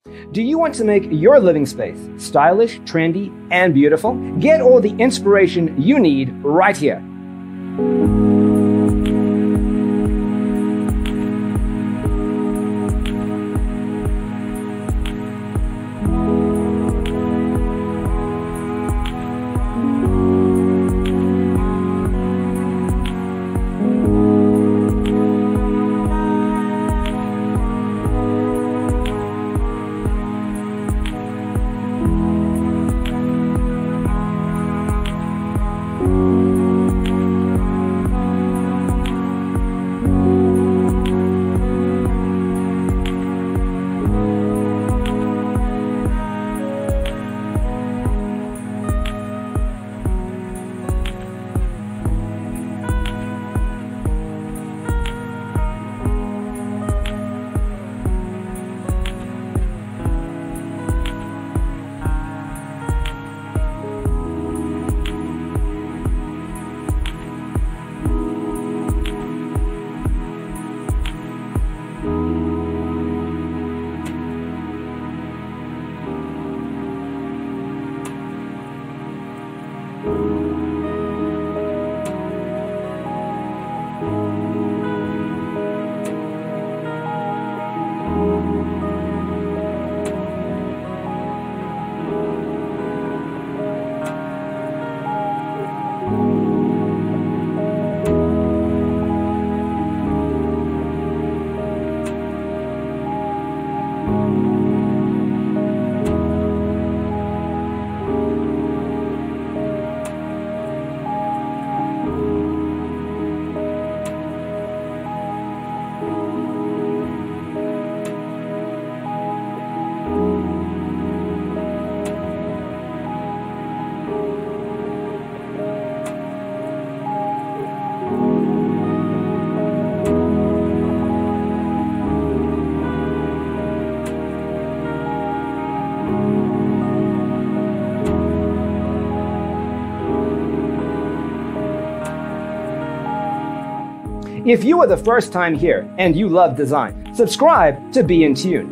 Do you want to make your living space stylish, trendy, and beautiful? Get all the inspiration you need right here. If you are the first time here and you love design, subscribe to Be in Tune.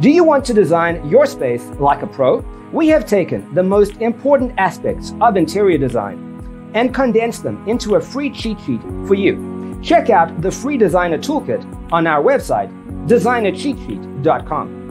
Do you want to design your space like a pro? We have taken the most important aspects of interior design and condensed them into a free cheat sheet for you. Check out the free designer toolkit on our website, designercheatsheet.com.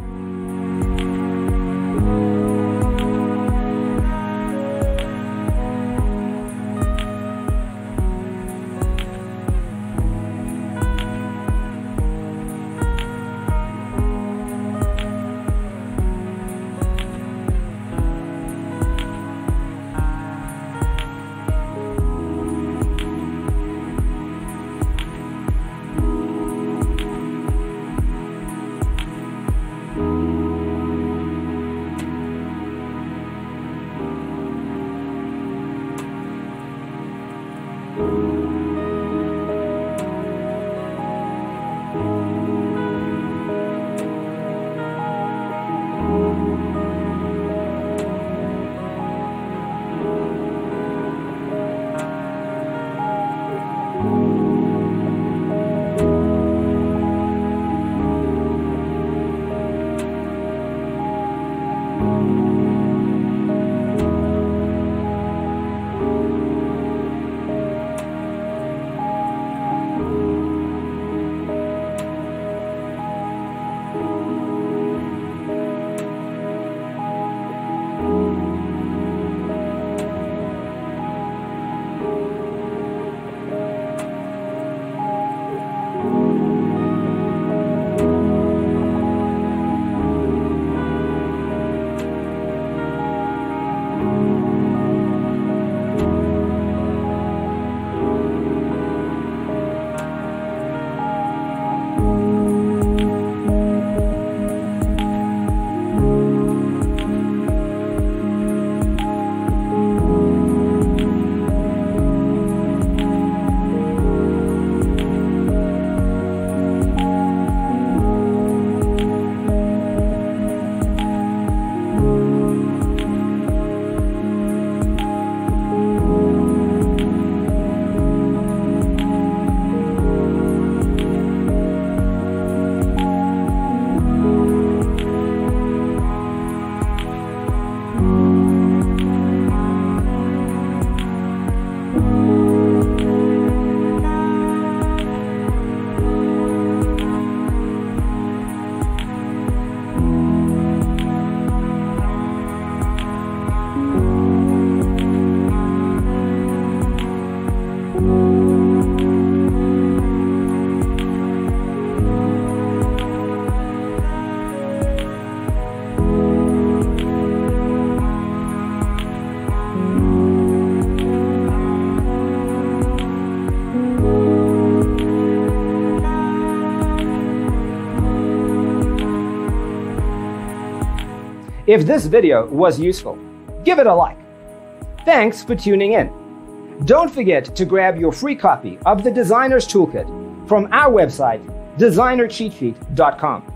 If this video was useful, give it a like. Thanks for tuning in. Don't forget to grab your free copy of the Designer's Toolkit from our website, designercheatsheet.com.